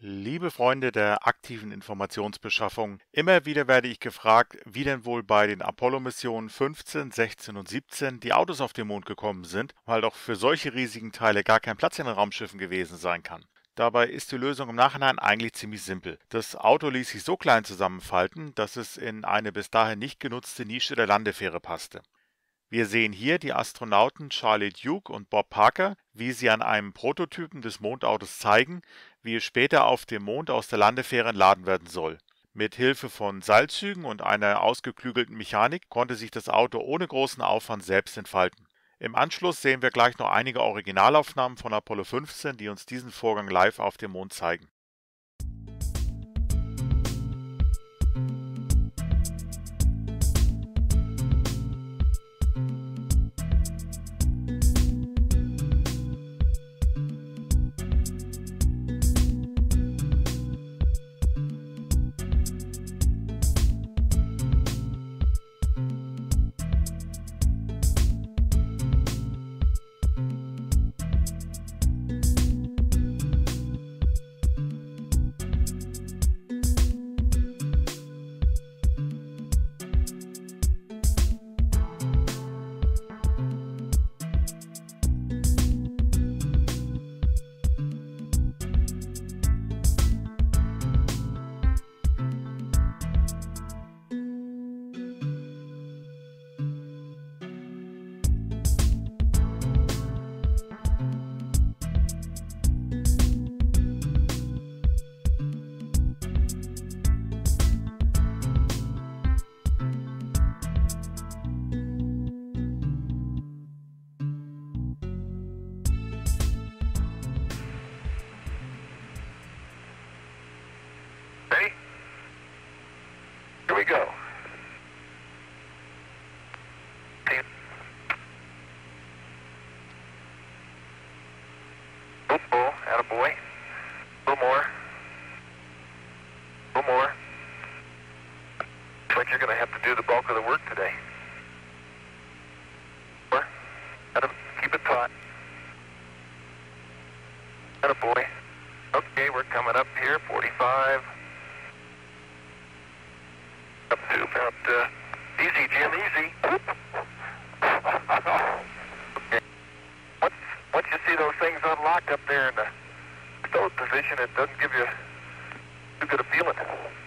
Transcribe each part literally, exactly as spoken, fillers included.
Liebe Freunde der aktiven Informationsbeschaffung, immer wieder werde ich gefragt, wie denn wohl bei den Apollo-Missionen fünfzehn, sechzehn und siebzehn die Autos auf den Mond gekommen sind, weil doch für solche riesigen Teile gar kein Platz in den Raumschiffen gewesen sein kann. Dabei ist die Lösung im Nachhinein eigentlich ziemlich simpel. Das Auto ließ sich so klein zusammenfalten, dass es in eine bis dahin nicht genutzte Nische der Landefähre passte. Wir sehen hier die Astronauten Charlie Duke und Bob Parker, wie sie an einem Prototypen des Mondautos zeigen, wie es später auf dem Mond aus der Landefähre entladen werden soll. Mit Hilfe von Seilzügen und einer ausgeklügelten Mechanik konnte sich das Auto ohne großen Aufwand selbst entfalten. Im Anschluss sehen wir gleich noch einige Originalaufnahmen von Apollo fünfzehn, die uns diesen Vorgang live auf dem Mond zeigen. Ready? Here we go. Team. Oh, oh, attaboy. A little more. A little more. Looks like you're going to have to do the bulk of the work today. More. Atta, keep it taut. Attaboy. Okay, we're coming up here, forty-five. Up to about, uh, easy, Jim, easy. Okay. Once, once you see those things unlocked up there in the stowed position, it doesn't give you too good a feeling.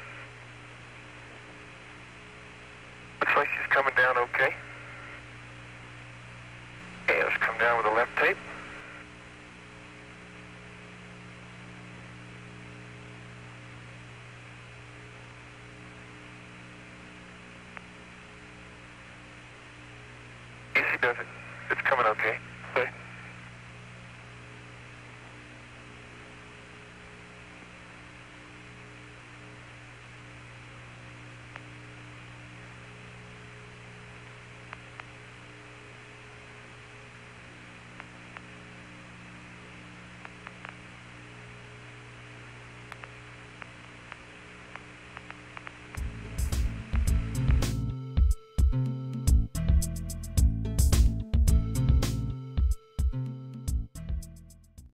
Looks like she's coming down okay. Okay, let's come down with the left tape. Easy does it. It's coming okay. Okay.